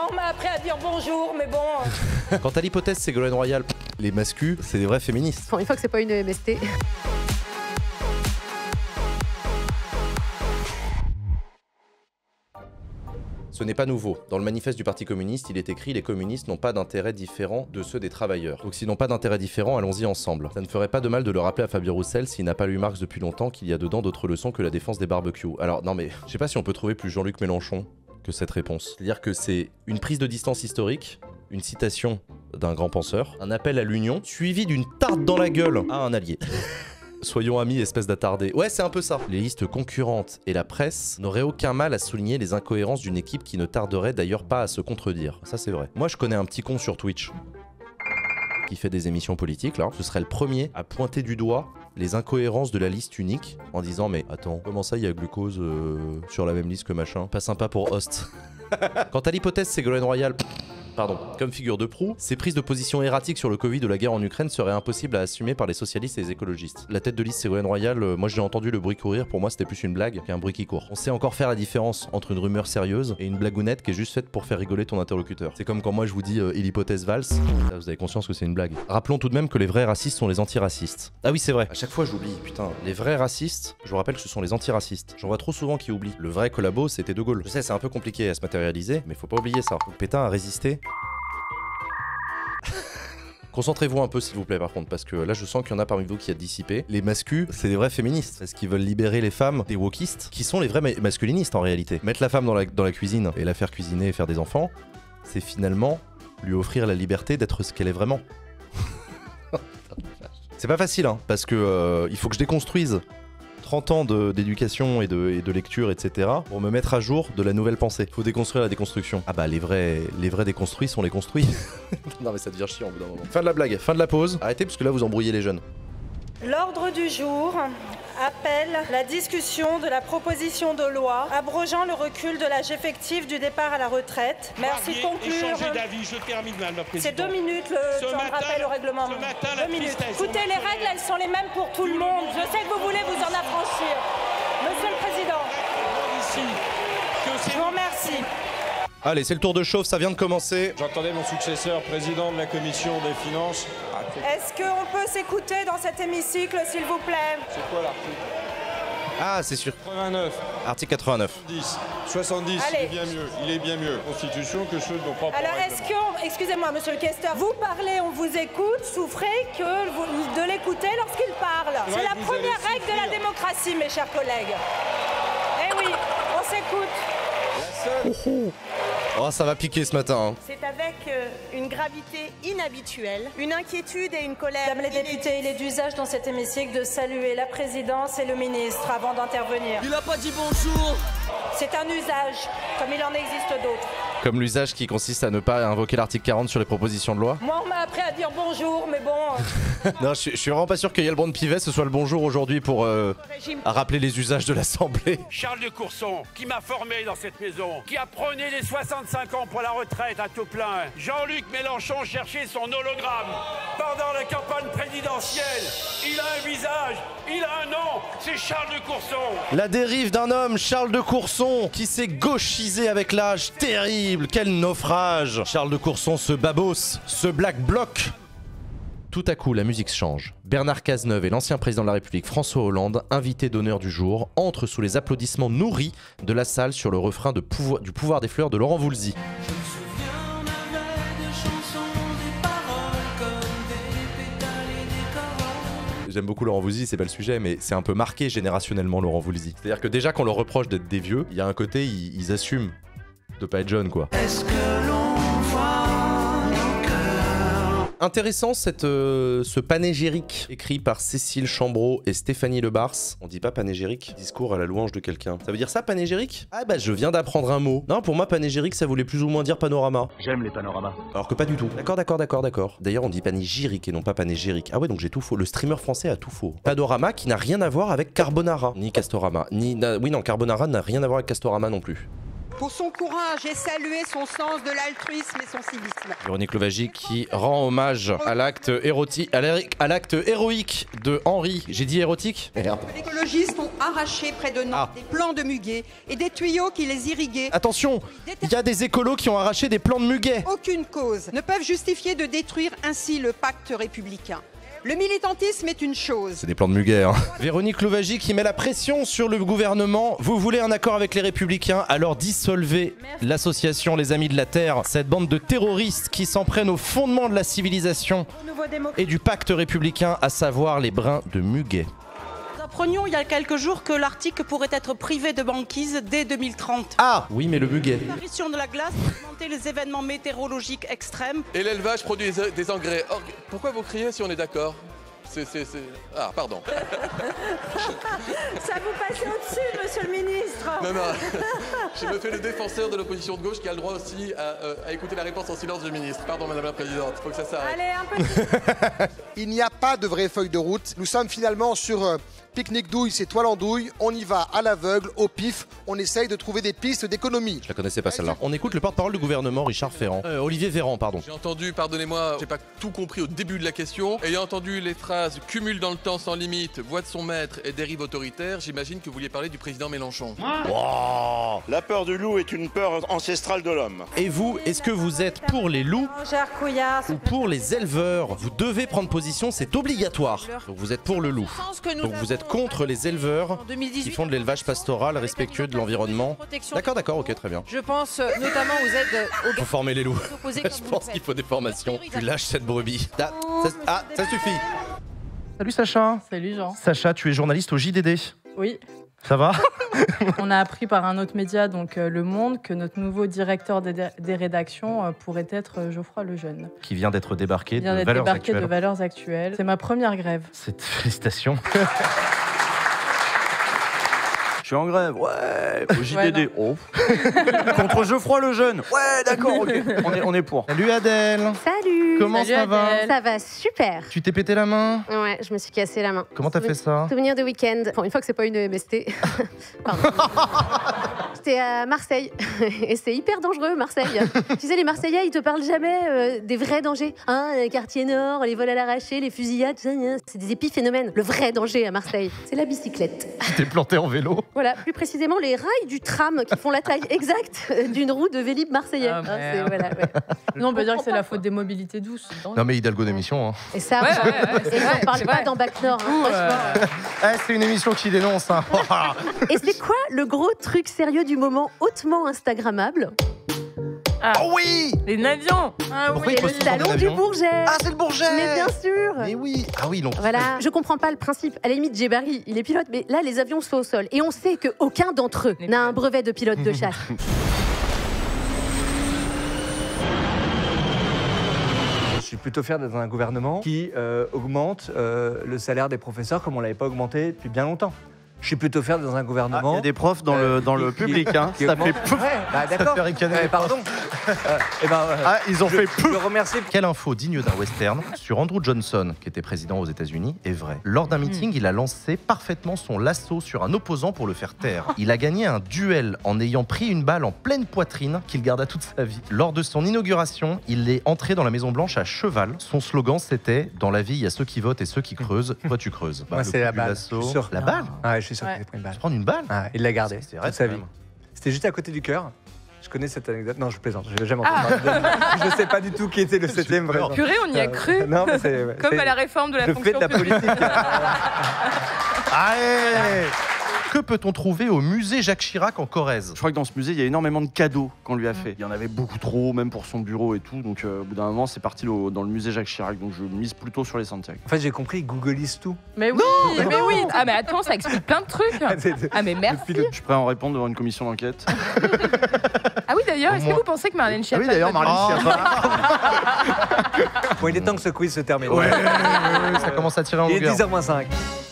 Moi, on m'a appris à dire bonjour, mais bon... Quant à l'hypothèse Ségolène Royal, les mascus, c'est des vrais féministes. Bon, une fois que c'est pas une MST. Ce n'est pas nouveau. Dans le manifeste du Parti communiste, il est écrit « Les communistes n'ont pas d'intérêt différent de ceux des travailleurs ». Donc s'ils n'ont pas d'intérêt différent, allons-y ensemble. Ça ne ferait pas de mal de le rappeler à Fabien Roussel, s'il n'a pas lu Marx depuis longtemps, qu'il y a dedans d'autres leçons que la défense des barbecues. Alors non mais, je sais pas si on peut trouver plus Jean-Luc Mélenchon que cette réponse. C'est-à-dire que c'est une prise de distance historique, une citation d'un grand penseur, un appel à l'union, suivi d'une tarte dans la gueule à un allié. Soyons amis, espèce d'attardé. Ouais, c'est un peu ça. Les listes concurrentes et la presse n'auraient aucun mal à souligner les incohérences d'une équipe qui ne tarderait d'ailleurs pas à se contredire. Ça, c'est vrai. Moi, je connais un petit con sur Twitch qui fait des émissions politiques, là. Ce serait le premier à pointer du doigt les incohérences de la liste unique en disant « Mais attends, comment ça, il y a Glucose sur la même liste que machin ?» Pas sympa pour Host. Quant à l'hypothèse Ségolène Royal... Pardon, comme figure de proue, ces prises de position erratiques sur le Covid ou la guerre en Ukraine seraient impossibles à assumer par les socialistes et les écologistes. La tête de liste Ségolène Royal, moi j'ai entendu le bruit courir, pour moi c'était plus une blague qu'un bruit qui court. On sait encore faire la différence entre une rumeur sérieuse et une blagounette qui est juste faite pour faire rigoler ton interlocuteur. C'est comme quand moi je vous dis l'hypothèse Valls, là, vous avez conscience que c'est une blague. Rappelons tout de même que les vrais racistes sont les antiracistes. Ah oui c'est vrai, à chaque fois j'oublie, putain. Les vrais racistes, je vous rappelle que ce sont les antiracistes. J'en vois trop souvent qui oublient. Le vrai collabo c'était De Gaulle. Je sais c'est un peu compliqué à se matérialiser, mais faut pas oublier ça. Donc Pétain a résisté. Concentrez-vous un peu s'il vous plaît par contre, parce que là je sens qu'il y en a parmi vous qui a dissipé. Les mascus, c'est des vrais féministes, parce qu'ils veulent libérer les femmes des wokistes, qui sont les vrais masculinistes en réalité. Mettre la femme dans la cuisine et la faire cuisiner et faire des enfants, c'est finalement lui offrir la liberté d'être ce qu'elle est vraiment. C'est pas facile hein, parce que il faut que je déconstruise 30 ans d'éducation et de lecture, etc. pour me mettre à jour de la nouvelle pensée. Faut déconstruire la déconstruction. Ah bah les vrais déconstruits sont les construits. Non mais ça devient chiant au bout d'un moment. Fin de la blague, fin de la pause. Arrêtez parce que là vous embrouillez les jeunes. L'ordre du jour appelle la discussion de la proposition de loi abrogeant le recul de l'âge effectif du départ à la retraite. Merci de conclure. Changer d'avis, je termine, madame la présidente. C'est 2 minutes le temps de rappel au règlement. 2 minutes. Écoutez, les règles, elles sont les mêmes pour tout le monde. Je sais que vous voulez vous en affranchir. Monsieur le Président, je vous remercie. Allez, c'est le tour de chauffe, ça vient de commencer. J'entendais mon successeur, président de la commission des finances. Est-ce qu'on peut s'écouter dans cet hémicycle, s'il vous plaît? C'est quoi l'article? Ah, c'est sûr. 89. Article 89. 70, Allez. il est bien mieux. Il est bien mieux. Constitution que ceux de nos propres Alors, règlements. est-ce que, excusez-moi, monsieur le questeur, vous parlez, on vous écoute, souffrez de l'écouter lorsqu'il parle. Ouais, C'est la vous première allez règle de la souffrir. démocratie, mes chers collègues. Eh oui, on s'écoute. La seule... Oh, ça va piquer ce matin. Hein. C'est avec une gravité inhabituelle, une inquiétude et une colère. Mesdames les députés, il est d'usage dans cet hémicycle de saluer la présidence et le ministre avant d'intervenir. Il a pas dit bonjour. C'est un usage, comme il en existe d'autres. Comme l'usage qui consiste à ne pas invoquer l'article 40 sur les propositions de loi. Moi, on m'a appris à dire bonjour, mais bon... Non, je suis vraiment pas sûr qu'il y ait le bon de Pivet, ce soit le bonjour aujourd'hui pour rappeler les usages de l'Assemblée. Charles de Courson, qui m'a formé dans cette maison, qui a prôné les 65 ans pour la retraite à tout plein. Jean-Luc Mélenchon cherchait son hologramme pendant la campagne présidentielle. Il a un visage, il a un nom, c'est Charles de Courson. La dérive d'un homme, Charles de Courson, qui s'est gauchisé avec l'âge. Terrible, quel naufrage. Charles de Courson, ce babos, ce black bloc. Tout à coup, la musique change. Bernard Cazeneuve et l'ancien président de la République François Hollande, invité d'honneur du jour, entrent sous les applaudissements nourris de la salle sur le refrain du pouvoir des fleurs de Laurent Voulzy. J'aime beaucoup Laurent Voulzy, c'est pas le sujet, mais c'est un peu marqué générationnellement Laurent Voulzy. C'est-à-dire que déjà qu'on leur reproche d'être des vieux, il y a un côté, ils assument de pas être jeunes quoi. Est-ce que l'on voit nos cœurs? Intéressant ce panégyrique écrit par Cécile Chambreau et Stéphanie Lebars. On dit pas panégyrique, discours à la louange de quelqu'un. Ça veut dire ça panégyrique? Ah bah je viens d'apprendre un mot. Non, pour moi panégyrique ça voulait plus ou moins dire panorama. J'aime les panoramas. Alors que pas du tout. D'accord. D'ailleurs on dit panégyrique et non pas panégyrique. Ah ouais donc j'ai tout faux. Le streamer français a tout faux. Panorama qui n'a rien à voir avec Carbonara. Ni Castorama. Oui non, Carbonara n'a rien à voir avec Castorama non plus. pour son courage et saluer son sens de l'altruisme et son civisme. Véronique Louwagie qui rend hommage à l'acte héroïque de Henri. J'ai dit érotique ? Les écologistes ont arraché près de Nantes des plants de muguet et des tuyaux qui les irriguaient. Attention, il y a des écolos qui ont arraché des plants de muguet. Aucune cause ne peuvent justifier de détruire ainsi le pacte républicain. Le militantisme est une chose. C'est des plans de muguet, hein. Véronique Louwagie qui met la pression sur le gouvernement. Vous voulez un accord avec les Républicains, alors dissolvez l'association Les Amis de la Terre, cette bande de terroristes qui s'en prennent aux fondements de la civilisation et du pacte républicain, à savoir les brins de muguet. Nous apprenions il y a quelques jours que l'Arctique pourrait être privé de banquise dès 2030. Ah oui, mais le muguet. L'apparition de la glace a augmenté les événements météorologiques extrêmes. Et l'élevage produit des engrais. Or, pourquoi vous criez si on est d'accord ? Ah, pardon. Ça vous passe au-dessus, monsieur le ministre. Non, non. Je me fais le défenseur de l'opposition de gauche qui a le droit aussi à écouter la réponse en silence du ministre. Pardon, madame la présidente, il faut que ça s'arrête. Allez, un peu. Il n'y a pas de vraie feuille de route. Nous sommes finalement sur pique-nique douille, c'est toile en douille. On y va à l'aveugle, au pif. On essaye de trouver des pistes d'économie. Je la connaissais pas celle-là. On écoute le porte-parole du gouvernement, Richard Ferrand. Olivier Véran, pardon. J'ai entendu, pardonnez-moi, j'ai pas tout compris au début de la question. Ayant entendu les phrases cumul dans le temps sans limite, voix de son maître et dérive autoritaire, j'imagine que vous vouliez parler du président Mélenchon. Wow. La peur du loup est une peur ancestrale de l'homme. Et vous, est-ce que vous êtes pour les loups ou pour les éleveurs? Vous devez prendre position, c'est obligatoire. Donc vous êtes pour le loup. Donc vous êtes contre les éleveurs qui font de l'élevage pastoral respectueux de l'environnement. D'accord, ok, très bien. Je pense notamment aux aides aux Faut former les loups. Je pense qu'il faut des formations. Tu lâches cette brebis. Ça suffit. Salut Sacha. Salut Jean. Sacha, tu es journaliste au JDD. Oui. Ça va? On a appris par un autre média, donc Le Monde, que notre nouveau directeur des rédactions pourrait être Geoffroy Lejeune. Qui vient d'être débarqué de Valeurs Actuelles. C'est ma première grève. Félicitations. Je suis en grève, ouais, au JDD. Ouais, oh. Contre Geoffroy Lejeune. Ouais, d'accord, ok. On est pour. Salut Adèle. Salut. Comment ça va? Ça va super. Tu t'es pété la main? Ouais, je me suis cassé la main. Comment t'as fait ça? Souvenir de week-end. Bon, une fois que c'est pas une MST. Pardon. J'étais à Marseille. Et c'est hyper dangereux, Marseille. Tu sais, les Marseillais, ils te parlent jamais des vrais dangers. Hein, les quartiers nord, les vols à l'arraché, les fusillades, tout ça, c'est des épiphénomènes. Le vrai danger à Marseille, c'est la bicyclette. Tu t'es planté en vélo? Voilà, plus précisément les rails du tram qui font la taille exacte d'une roue de Vélib marseillais. Ah, voilà, ouais. Non, on peut dire que c'est la faute des mobilités douces. Non mais Hidalgo d'émission. Hein. Et ça, et on ne parle pas dans Bac Nord. C'est une émission qui dénonce. Hein. Et c'est quoi le gros truc sérieux du moment hautement instagrammable? Oh oui, les navions. Ah oui, le salon du Bourget. Ah, c'est le Bourget. Mais bien sûr. Mais oui. Ah oui, non. Voilà, je comprends pas le principe. À la limite, Djebari, il est pilote, mais là, les avions sont au sol. Et on sait qu'aucun d'entre eux n'a un brevet de pilote de chasse. Je suis plutôt fier d'être dans un gouvernement qui augmente le salaire des professeurs comme on l'avait pas augmenté depuis bien longtemps. Je suis plutôt fier d'être dans un gouvernement. Il y a des profs dans le public, hein. Ça fait pouf. Bah, d'accord. Pardon. Ils ont fait pouf. Je remercie. Quelle info digne d'un western sur Andrew Johnson, qui était président aux États-Unis, est vraie. Lors d'un meeting, il a lancé parfaitement son lasso sur un opposant pour le faire taire. Il a gagné un duel en ayant pris une balle en pleine poitrine qu'il garda toute sa vie. Lors de son inauguration, il est entré dans la Maison Blanche à cheval. Son slogan, c'était « Dans la vie, il y a ceux qui votent et ceux qui creusent. Toi, tu creuses. » Moi, c'est la balle. La balle. Ouais, je suis sûr qu'il a pris une balle. Tu prends une balle? Il l'a gardée toute sa vie. C'était juste à côté du cœur. Je connais cette anecdote. Non, je plaisante. Je l'ai jamais entendu parler. Je ne sais pas du tout qui était le 7e vrai. Purée, on y a cru. Non, mais c'est comme à la réforme de la fonction publique. Je fais de la politique. Allez. Que peut-on trouver au musée Jacques Chirac en Corrèze? Je crois que dans ce musée, il y a énormément de cadeaux qu'on lui a fait. Il y en avait beaucoup trop, même pour son bureau et tout. Donc, au bout d'un moment, c'est parti dans le musée Jacques Chirac. Donc, je mise plutôt sur les Santiago. En fait, j'ai compris, il googleise tout. Mais oui, mais oui. Ah, mais attends, ça explique plein de trucs. Ah, mais merci. Je suis prêt à en répondre devant une commission d'enquête. Ah oui, d'ailleurs, est-ce que vous pensez que Marlène Schiappa... Ah oui, d'ailleurs, Marlène Schiappa. Bon, il est temps que ce quiz se termine. Ouais, ça commence à tirer en longueur. Il est 10h-5.